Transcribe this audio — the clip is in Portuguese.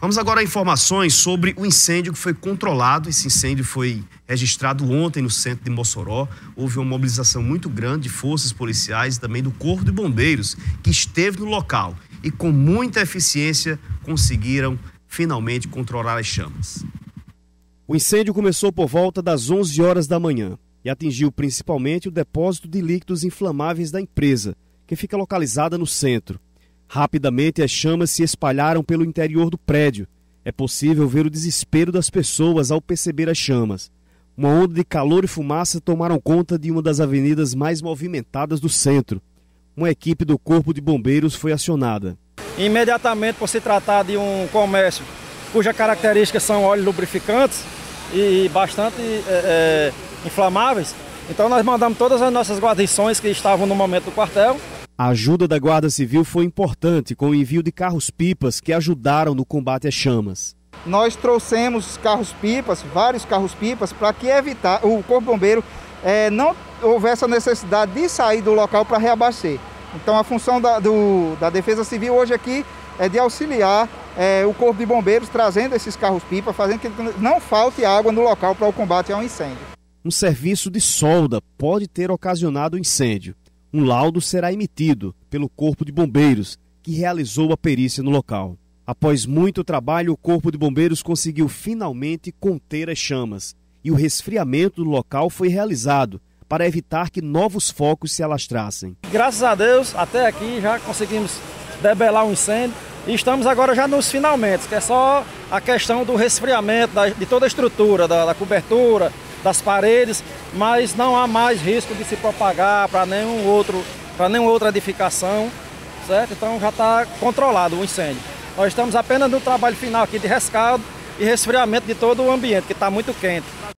Vamos agora a informações sobre o incêndio que foi controlado. Esse incêndio foi registrado ontem no centro de Mossoró. Houve uma mobilização muito grande de forças policiais e também do Corpo de Bombeiros, que esteve no local e com muita eficiência conseguiram finalmente controlar as chamas. O incêndio começou por volta das 11 horas da manhã e atingiu principalmente o depósito de líquidos inflamáveis da empresa, que fica localizada no centro. Rapidamente as chamas se espalharam pelo interior do prédio. É possível ver o desespero das pessoas ao perceber as chamas. Uma onda de calor e fumaça tomaram conta de uma das avenidas mais movimentadas do centro. Uma equipe do Corpo de Bombeiros foi acionada. Imediatamente, por se tratar de um comércio cujas características são óleos lubrificantes e bastante inflamáveis, então nós mandamos todas as nossas guarnições que estavam no momento do quartel. A ajuda da Guarda Civil foi importante com o envio de carros-pipas que ajudaram no combate às chamas. Nós trouxemos carros-pipas, vários carros-pipas, para que evitar o Corpo Bombeiro não houvesse a necessidade de sair do local para reabastecer. Então a função da Defesa Civil hoje aqui é de auxiliar o Corpo de Bombeiros trazendo esses carros-pipa, fazendo que não falte água no local para o combate ao incêndio. Um serviço de solda pode ter ocasionado o incêndio. Um laudo será emitido pelo Corpo de Bombeiros, que realizou a perícia no local. Após muito trabalho, o Corpo de Bombeiros conseguiu finalmente conter as chamas e o resfriamento do local foi realizado para evitar que novos focos se alastrassem. Graças a Deus, até aqui já conseguimos debelar o incêndio e estamos agora já nos finalmente, que é só a questão do resfriamento de toda a estrutura, da cobertura, das paredes, mas não há mais risco de se propagar para nenhuma outra edificação, certo? Então já está controlado o incêndio. Nós estamos apenas no trabalho final aqui de rescaldo e resfriamento de todo o ambiente, que está muito quente.